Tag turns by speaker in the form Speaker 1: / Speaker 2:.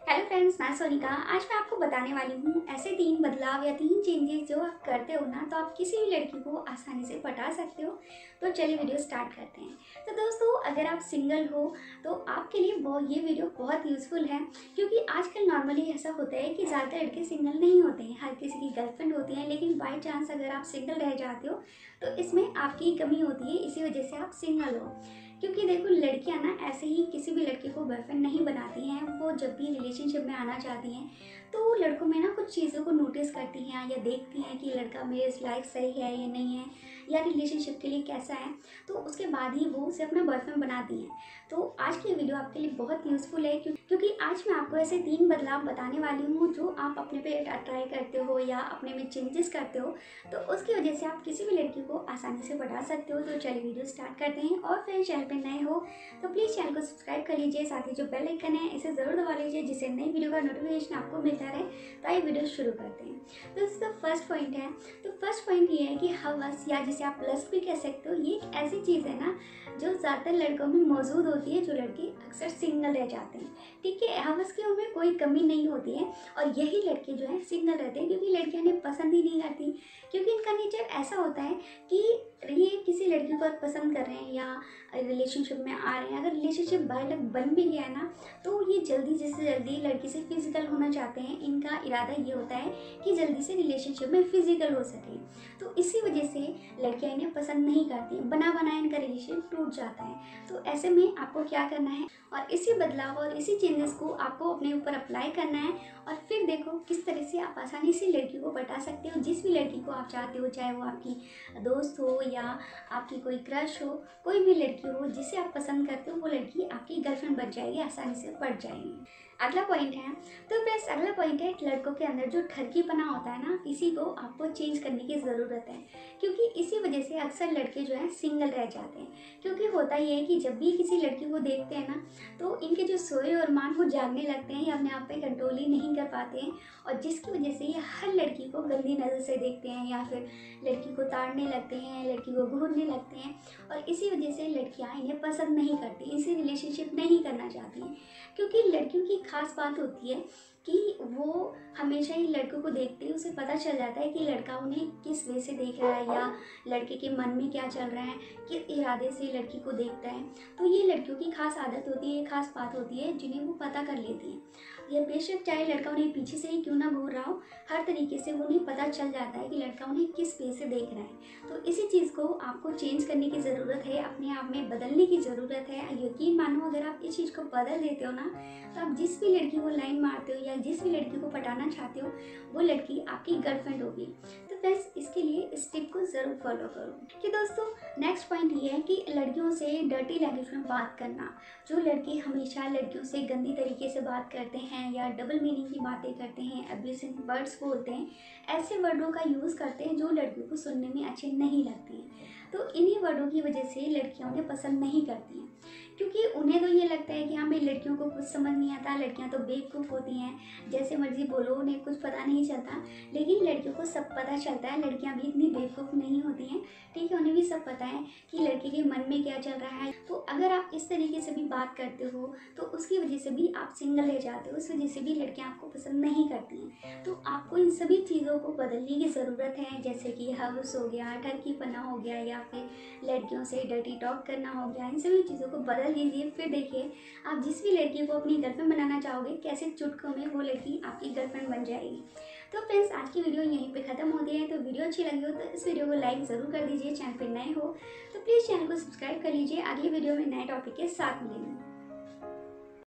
Speaker 1: Hello friends, मैं सोनिका। आज मैं आपको बताने वाली हूँ ऐसे 3 बदलाव या 3 चेंजेस जो आप करते हो ना, तो आप किसी भी लड़की को आसानी से पटा सकते हो। तो चलिए वीडियो स्टार्ट करते हैं। तो दोस्तों, अगर आप सिंगल हो तो आपके लिए ये वीडियो बहुत यूज़फुल है, क्योंकि आजकल नॉर्मली ऐसा होता है कि ज़्यादातर लड़के सिंगल नहीं होते हैं, हर किसी की गर्लफ्रेंड होती है। लेकिन बाई चांस अगर आप सिंगल रह जाते हो तो इसमें आपकी कमी होती है, इसी वजह से आप सिंगल हो। क्योंकि देखो, लड़कियां ना ऐसे ही किसी भी लड़के को बॉयफ्रेंड नहीं बनाती हैं। वो जब भी रिलेशनशिप में आना चाहती हैं तो लड़कों में ना कुछ चीज़ों को नोटिस करती हैं या देखती हैं कि लड़का मेरे लाइक सही है या नहीं है, या रिलेशनशिप के लिए कैसा है। तो उसके बाद ही वो उसे अपना बॉयफ्रेंड बनाती हैं। तो आज की वीडियो आपके लिए बहुत यूज़फुल है, क्योंकि आज मैं आपको ऐसे 3 बदलाव बताने वाली हूँ जो आप अपने पे ट्राई करते हो या अपने में चेंजेस करते हो, तो उसकी वजह से आप किसी भी लड़की को आसानी से बढ़ा सकते हो। तो चलिए वीडियो स्टार्ट करते हैं। और फिर चैनल पे नए हो तो प्लीज़ चैनल को सब्सक्राइब कर लीजिए, साथ ही जो बेल आइकन है इसे ज़रूर दबा लीजिए, जिससे नई वीडियो का नोटिफिकेशन आपको मिलता रहे। तो आइए वीडियो शुरू करते हैं। तो इसका फर्स्ट पॉइंट है, तो फर्स्ट पॉइंट ये है कि हवस, या जिसे आप लस्ट भी कह सकते हो, ये एक ऐसी चीज़ है ना जो ज़्यादातर लड़कों में मौजूद होती है, जो लड़के अक्सर सिंगल रह जाते हैं। ठीक है, हवस की उनमें कोई कमी नहीं होती है, और यही लड़के जो है सिंगल रहते हैं, क्योंकि लड़कियां इन्हें पसंद ही नहीं करती। क्योंकि इनका नेचर ऐसा होता है कि ये किसी लड़की को पसंद कर रहे हैं या रिलेशनशिप में आ रहे हैं, अगर रिलेशनशिप बाय लक बन भी गया है ना, तो ये जल्दी से जल्दी लड़की से फिजिकल होना चाहते हैं। इनका इरादा ये होता है कि जल्दी से रिलेशनशिप में फिजिकल हो सके। तो इसी वजह से लड़कियां इन्हें पसंद नहीं करती, बना बनाया इनका रिलेशनशिप टूट जाता है। तो ऐसे में आपको क्या करना है, और इसी बदलाव और इसी चेंजेस को आपको अपने ऊपर अप्लाई करना है, और फिर देखो किस तरह से आप आसानी से लड़की को पटा सकते हो, जिस भी लड़की को आप चाहते हो, चाहे वो आपकी दोस्त हो या आपकी कोई क्रश हो, कोई भी लड़की हो जिसे आप पसंद करते हो, वो लड़की आपकी गर्लफ्रेंड बन जाएगी, आसानी से पट जाएगी। अगला पॉइंट है, तो बस अगला पॉइंट है, लड़कों के अंदर जो ठरकीपना होता है ना, इसी को आपको चेंज करने की ज़रूरत है। क्योंकि इसी वजह से अक्सर लड़के जो हैं सिंगल रह जाते हैं। क्योंकि होता ये है कि जब भी किसी लड़की को देखते हैं ना, तो इनके जो सोए और मान वो जागने लगते हैं, या अपने आप पे कंट्रोल ही नहीं कर पाते हैं, और जिसकी वजह से ये हर लड़की को गंदी नज़र से देखते हैं, या फिर लड़की को ताड़ने लगते हैं, लड़की को घूरने लगते हैं। और इसी वजह से लड़कियां इन्हें पसंद नहीं करती, इनसे रिलेशनशिप नहीं करना चाहती हैं। क्योंकि लड़कियों की खास बात होती है कि वो हमेशा ही लड़कों को देखते ही उसे पता चल जाता है कि लड़का उन्हें किस वे से देख रहा है, या लड़के के मन में क्या चल रहा है, किस इरादे से लड़की को देखता है। तो ये लड़कियों की खास आदत होती है, खास बात होती है, जिन्हें वो पता कर लेती हैं। ये बेशक चाहे लड़का उन्हें पीछे से ही क्यों ना घूर रहा हो, हर तरीके से उन्हें पता चल जाता है कि लड़का उन्हें किस वे से देख रहा है। तो इसी चीज़ को आपको चेंज करने की ज़रूरत है, अपने आप में बदलने की ज़रूरत है। यकीन मानो, अगर आप इस चीज़ को बदल देते हो ना, तो आप जिस भी लड़की को लाइन मारते हो या जिस भी लड़की को पटाना चाहते हो, वो लड़की आपकी गर्लफ्रेंड होगी। तो बस इसके लिए इस टिप को ज़रूर फॉलो करो। कि दोस्तों, नेक्स्ट पॉइंट ये है कि लड़कियों से डर्टी लैंग्वेज में बात करना। जो लड़के हमेशा लड़कियों से गंदी तरीके से बात करते हैं, या डबल मीनिंग की बातें करते हैं, अब्यूजिंग वर्ड्स बोलते हैं, ऐसे वर्डों का यूज़ करते हैं जो लड़कियों को सुनने में अच्छे नहीं लगते हैं। तो इन्हीं वर्डों की वजह से लड़कियां उन्हें पसंद नहीं करती हैं। क्योंकि उन्हें तो ये लगता है कि हाँ भाई, लड़कियों को कुछ समझ नहीं आता, लड़कियां तो बेवकूफ़ होती हैं, जैसे मर्जी बोलो, उन्हें कुछ पता नहीं चलता। लेकिन लड़कियों को सब पता चलता है, लड़कियां भी इतनी बेवकूफ़ नहीं होती हैं। ठीक है, उन्हें भी सब पता है कि लड़के के मन में क्या चल रहा है। तो अगर आप इस तरीके से भी बात करते हो, तो उसकी वजह से भी आप सिंगल रह जाते हो, उस वजह से भी लड़कियां आपको पसंद नहीं करती हैं। तो आपको इन सभी चीज़ों को बदलने की ज़रूरत है, जैसे कि हवस हो गया, ठरकीपना हो गया, या फिर लड़कियों से डर्टी टॉक करना हो गया। इन सभी चीज़ों को बदल दीजिए, फिर देखिए आप जिस भी लड़की को अपनी गर्लफ्रेंड बनाना चाहोगे, कैसे चुटकों में वो लड़की आपकी गर्लफ्रेंड बन जाएगी। तो फ्रेंड्स, आज की वीडियो यहीं पे ख़त्म होती है। तो वीडियो अच्छी लगी हो तो इस वीडियो को लाइक ज़रूर कर दीजिए। चैनल पे नए हो तो प्लीज़ चैनल को सब्सक्राइब कर लीजिए। अगली वीडियो में नए टॉपिक के साथ मिलेंगे।